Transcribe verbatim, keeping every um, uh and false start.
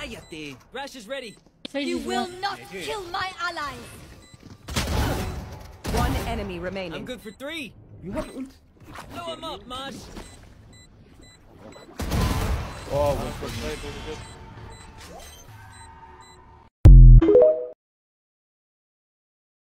Cállate. Rash is ready. You will not kill my allies. One enemy remaining. I'm good for three. You have ult. Blow him up, Mosh. Oh, we could play pretty good.